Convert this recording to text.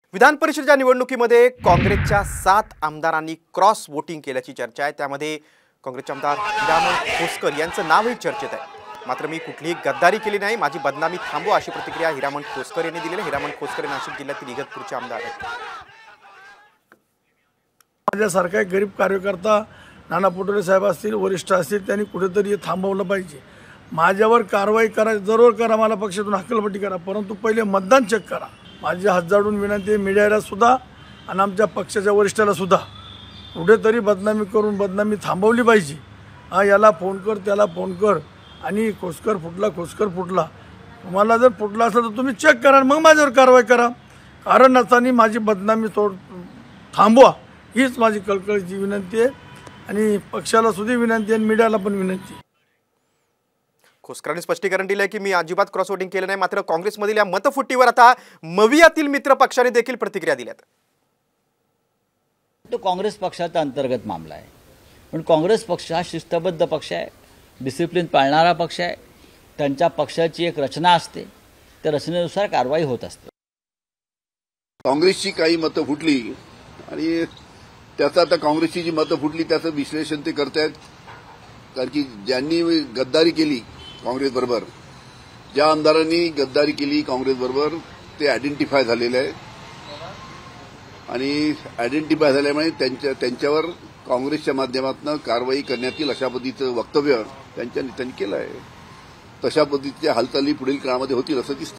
विधान परिषदेच्या निवडणुकीमध्ये काँग्रेसच्या 7 आमदारांनी क्रॉस वोटिंग केल्याची चर्चा आहे। त्यामध्ये काँग्रेसचे आमदार हिरामण खोसकर यांचं नावही चर्चेत आहे। मात्र मी कुठलीही गद्दारी केली नाही, माझी बदनामी थांबवा अशी प्रतिक्रिया हिरामण खोसकर यांनी दिली आहे। हिरामण खोसकर नाशिक जिल्ह्यातील इगतपुरचे आमदार आहेत। माझ्यासारखा एक गरीब कार्यकर्ता नाना पटोले साहेब असतील, वरिष्ठ असतील, त्यांनी कुठेतरी थांबवलं पाहिजे। माझ्यावर कारवाई करा, जरूर करा, मला पक्षातून हक्कलपट्टी करा, परंतु पहिले मतदान चेक करा। माझी हात जोडून विनंती आहे मीडियाला सुद्धा आणि आमच्या पक्षाच्या वरिष्ठाला सुद्धा, कुठेतरी बदनामी करून बदनामी थांबवली पाहिजे। याला फोन कर, त्याला फोन कर आणि खोसकर फुटला। तुम्हाला जर फुटला असेल तर तुम्ही चेक करा, मग माझ्यावर कारवाई करा। कारण नसताना माझी बदनामी थांबवा, हीच माझी कळकळीची विनंती आहे आणि पक्षाला सुद्धा विनंती आहे, मीडियाला पण विनंती आहे। खोसकरांनी स्पष्टीकरण दिले की मी अजिबात क्रॉस वोटिंग केलं नाही। मात्र काँग्रेसमधील या मतफुटीवर आता मवियातील मित्र पक्षाने देखील प्रतिक्रिया दिल्यात। तो काँग्रेस पक्षाचा अंतर्गत मामला आहे, पण काँग्रेस पक्ष हा शिस्तबद्ध पक्ष आहे, डिसिप्लिन पाळणारा पक्ष आहे। त्यांच्या पक्षाची एक रचना असते, त्या रचनेनुसार कारवाई होत असते। काँग्रेसची काही मतं फुटली आणि त्याचा आता काँग्रेसची जी मतं फुटली त्याचं विश्लेषण ते करतायत। कारण की ज्यांनी गद्दारी केली काँग्रेस बरोबर, ज्या आमदारांनी गद्दारी केली काँग्रेस बरोबर, ते आयडेंटिफाय झालेले आहे आणि आयडेंटिफाय झाल्यामुळे त्यांच्यावर काँग्रेसच्या माध्यमातून कारवाई करण्यात येईल अशा पद्धतीचं वक्तव्य त्यांच्या नेत्यांनी केलं आहे। तशा पद्धतीच्या हालचाली पुढील काळामध्ये होतील असं दिसतं।